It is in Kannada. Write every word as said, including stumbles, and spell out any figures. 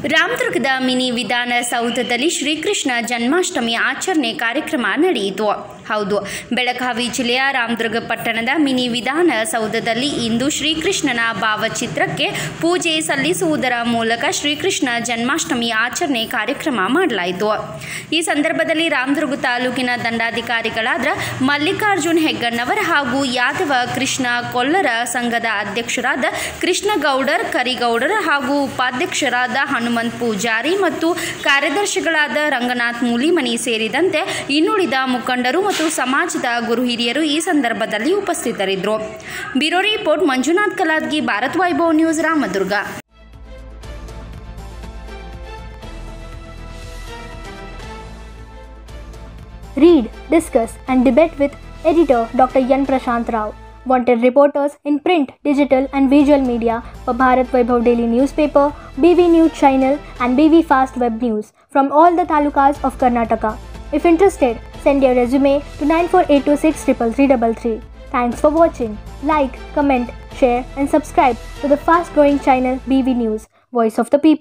ರಾಮದುರ್ಗದ ಮಿನಿ ವಿಧಾನಸೌಧದಲ್ಲಿ ಶ್ರೀಕೃಷ್ಣ ಜನ್ಮಾಷ್ಟಮಿ ಆಚರಣೆ ಕಾರ್ಯಕ್ರಮ ನಡೆಯಿತು. ಹೌದು, ಬೆಳಗಾವಿ ಜಿಲ್ಲೆಯ ರಾಮದುರ್ಗ ಪಟ್ಟಣದ ಮಿನಿ ವಿಧಾನಸೌಧದಲ್ಲಿ ಇಂದು ಶ್ರೀಕೃಷ್ಣನ ಭಾವಚಿತ್ರಕ್ಕೆ ಪೂಜೆ ಸಲ್ಲಿಸುವುದರ ಮೂಲಕ ಶ್ರೀಕೃಷ್ಣ ಜನ್ಮಾಷ್ಟಮಿ ಆಚರಣೆ ಕಾರ್ಯಕ್ರಮ ಮಾಡಲಾಯಿತು. ಈ ಸಂದರ್ಭದಲ್ಲಿ ರಾಮದುರ್ಗ ತಾಲೂಕಿನ ದಂಡಾಧಿಕಾರಿಗಳಾದ ಮಲ್ಲಿಕಾರ್ಜುನ್ ಹೆಗ್ಗಣ್ಣವರ್ ಹಾಗೂ ಯಾದವ ಕೃಷ್ಣ ಕೊಲ್ಲರ ಸಂಘದ ಅಧ್ಯಕ್ಷರಾದ ಕೃಷ್ಣಗೌಡರ್ ಕರಿಗೌಡರ್ ಹಾಗೂ ಉಪಾಧ್ಯಕ್ಷರಾದ ಹನುಮಂತ್ ಪೂಜಾರಿ ಮತ್ತು ಕಾರ್ಯದರ್ಶಿಗಳಾದ ರಂಗನಾಥ್ ಮೂಲಿಮನಿ ಸೇರಿದಂತೆ ಇನ್ನುಳಿದ ಮುಖಂಡರು ಮತ್ತು ಸಮಾಜದ ಗುರು ಹಿರಿಯರು ಈ ಸಂದರ್ಭದಲ್ಲಿ ಉಪಸ್ಥಿತರಿದ್ದರು. Bureau report Manjunath Kaladgi, Bharat Vaibhav news, Ramadurga. Read, discuss and debate with editor Doctor Yan Prashant Rao. Wanted reporters in print, digital and visual media for Bharat Vaibhav Daily Newspaper, B V News Channel and B V Fast Web News from all the talukas of Karnataka. If interested, send your resume to nine four eight two six three three three three. Thanks for watching. Like, comment, share and subscribe to the fast growing channel B V News, Voice of the People.